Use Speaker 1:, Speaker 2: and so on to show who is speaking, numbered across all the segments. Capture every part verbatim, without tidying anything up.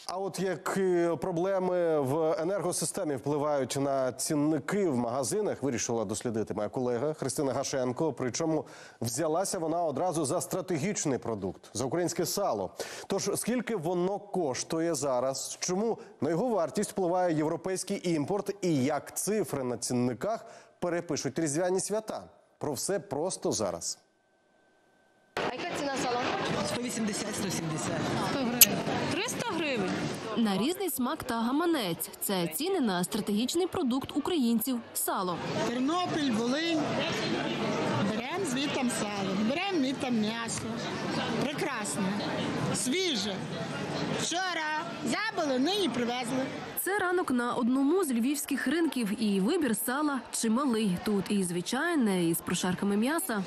Speaker 1: А от які проблеми в енергосистемі впливають на цінники в магазинах, вирішила дослідити моя колега Христина Гашенко. Причому взялася вона одразу за стратегічний продукт – за українське сало. Тож скільки воно коштує зараз, чому на його вартість впливає європейський імпорт і як цифри на цінниках перепишуть різдвяні свята? Про все просто зараз.
Speaker 2: А яка ціна сала?
Speaker 3: сто вісімдесят - сто сімдесят.
Speaker 2: сто гривень. триста гривень.
Speaker 4: На різний смак та гаманець. Це ціни на стратегічний продукт українців – сало.
Speaker 5: Тернопіль, Волинь. Беремо звідти сало, беремо звідти м'ясо. Прекрасно. Свіже. Вчора забили, нині привезли.
Speaker 4: Це ранок на одному з львівських ринків, і вибір сала чималий. Тут і звичайне, і з прошарками м'яса.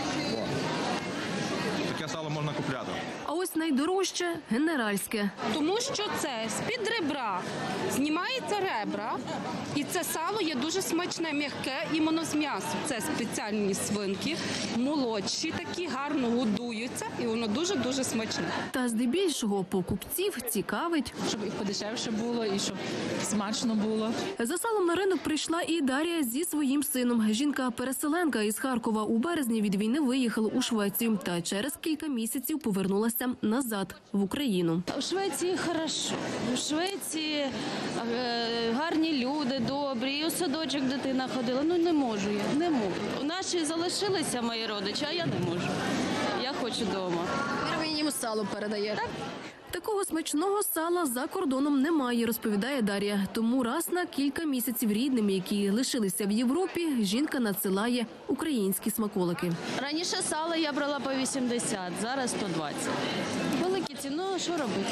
Speaker 6: Таке сало можна купляти.
Speaker 4: А ось найдорожче – генеральське.
Speaker 2: Тому що це з-під ребра знімається ребра, і це сало є дуже смачне, м'яке, іменно з м'ясу. Це спеціальні свинки, молодші такі, гарно годуються, і воно дуже-дуже смачне.
Speaker 4: Та здебільшого покупців цікавить.
Speaker 7: Щоб і подешевше було, і щоб смачно було.
Speaker 4: За салом на ринок прийшла і Дар'я зі своїм сином. Жінка-переселенка із Харкова у березні від війни виїхала у Швецію та через кілька місяців повернулася назад в Україну.
Speaker 8: У Швеції хорошо. У Швеції е, гарні люди, добрі, і у садочок дитина ходила. Ну не можу я, не можу. Наші залишилися мої родичі, а я не можу. Я хочу вдома.
Speaker 2: Ви їм сало передаєте?
Speaker 4: Такого смачного сала за кордоном немає, розповідає Дар'я. Тому раз на кілька місяців рідним, які лишилися в Європі, жінка надсилає українські смаколики.
Speaker 8: Раніше сало я брала по вісімдесят, зараз сто двадцять. Великі ціни, ну що робити?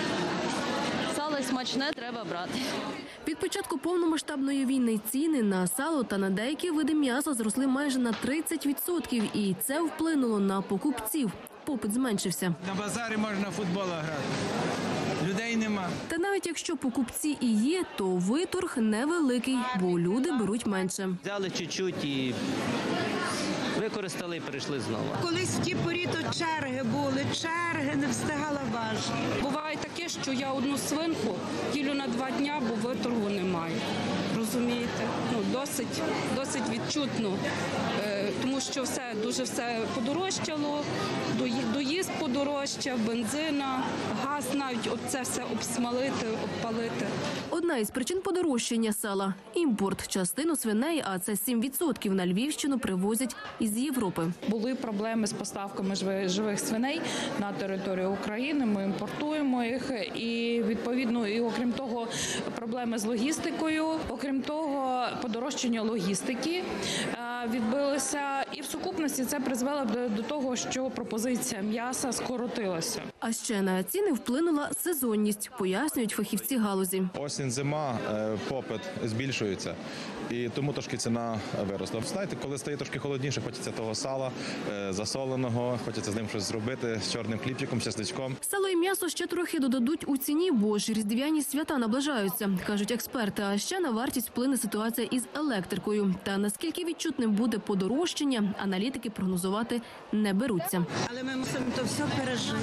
Speaker 8: Сало смачне, треба брати.
Speaker 4: Від початку повномасштабної війни ціни на сало та на деякі види м'яса зросли майже на тридцять відсотків. І це вплинуло на покупців. Попит зменшився.
Speaker 3: На базарі можна в футбол грати. Людей нема.
Speaker 4: Та навіть якщо покупці і є, то виторг невеликий, бо люди беруть менше.
Speaker 9: Взяли чуть-чуть і використали і перейшли знову.
Speaker 5: Колись в ті порі то черги були, черги, не встигала важити.
Speaker 2: Буває таке, що я одну свинку ділю на два дня, бо виторгу немає. Розумієте? Ну, досить, досить відчутно, е, тому що все, дуже все подорожчало, дої- доїзд подорожчав, бензина, газ навіть оце все обсмалити, обпалити.
Speaker 4: Одна із причин подорожчання сала – імпорт. Частину свиней, а це сім відсотків, на Львівщину привозять із Європи.
Speaker 7: Були проблеми з поставками живи- живих свиней на територію України. Ми імпортуємо їх і відповідно, і окрім того, проблеми з логістикою, окрім того, подорожчання логістики е, відбилося. І в сукупності це призвело до, до того, що пропозиція м'яса скоротилася.
Speaker 4: А ще на ціни вплинула сезонність, пояснюють фахівці галузі.
Speaker 6: Осінь, зима, е, попит збільшується, і тому трошки ціна виросла. Знаєте, коли стає трошки холодніше, хочеться того сала е, засоленого, хочеться з ним щось зробити, з чорним хлібчиком, чесничком.
Speaker 4: Сало і м'ясо ще трохи додадуть у ціні, бо ж різдвяні свята наближаються, кажуть експерти. А ще на вартість вплине ситуація із електрикою. Та наскільки відчутним буде подорожчання, аналітики прогнозувати не беруться.
Speaker 5: Але ми мусимо то все пережити.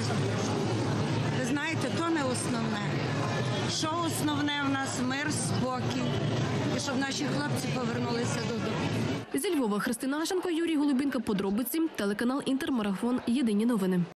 Speaker 5: Ви знаєте, то не основне. Що основне в нас мир, спокій. І щоб наші хлопці повернулися додому.
Speaker 4: Зі Львова Христина Гашенко, Юрій Голубінка. Подробиці. Телеканал Інтермарафон. Єдині новини.